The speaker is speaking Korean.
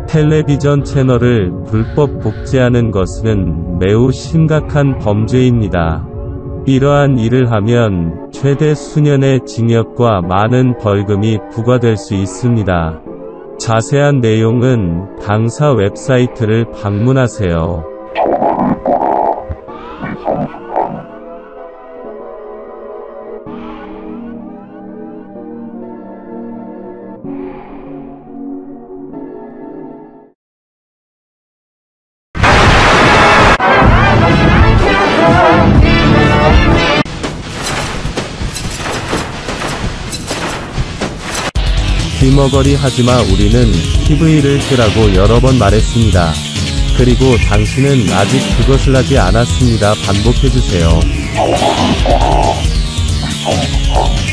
텔레비전 채널을 불법 복제하는 것은 매우 심각한 범죄입니다. 이러한 일을 하면 최대 수년의 징역과 많은 벌금이 부과될 수 있습니다. 자세한 내용은 당사 웹사이트를 방문하세요. 귀머거리 하지마. 우리는 TV를 끄라고 여러 번 말했습니다. 그리고 당신은 아직 그것을 하지 않았습니다. 반복해주세요.